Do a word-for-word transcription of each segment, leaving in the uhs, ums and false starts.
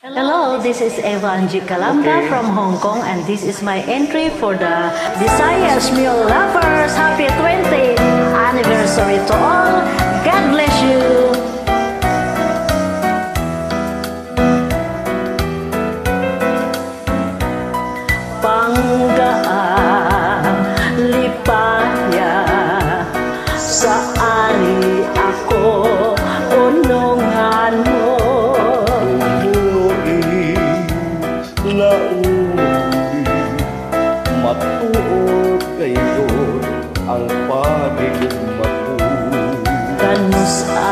Hello, this is Evangie Calamba okay. from Hong Kong, and this is my entry for the Visayas Mule Lovers. Happy twentieth anniversary to all. God bless you. Panggaan, lipaya, sa ari ako, unungan mo. Matuod kayo ang pagigugmako. Kanusa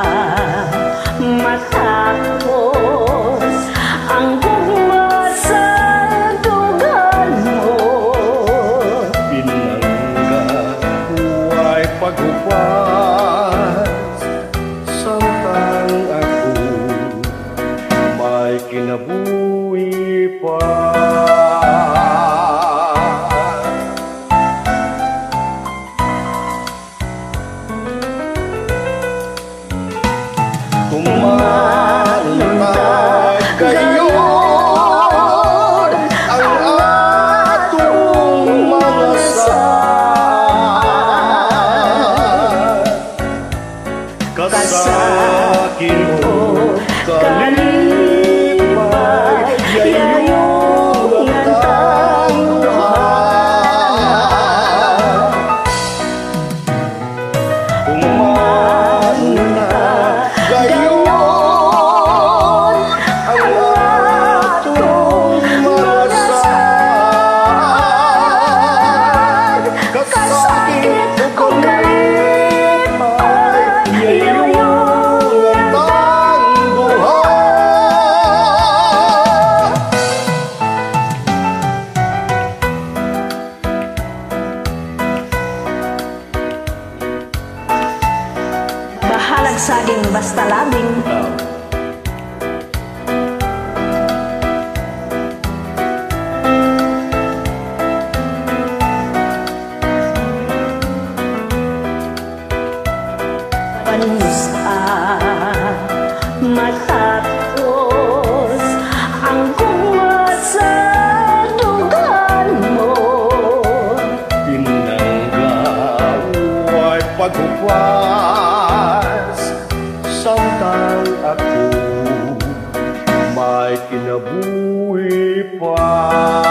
matapos ang gugma sa dugan mo. Pinangga huway paghupas, samtang ako may kinabuhi pa. Tumalantad kayo ang atong mga sad, kasakin mo kalipay, yayong latang duha. Tumalantad kayo Bahalag saging basta labing. Panusa matapos ang kumat sa dugan mo. Pinangga huway paghupas, samtang ako may kinabuhi pa.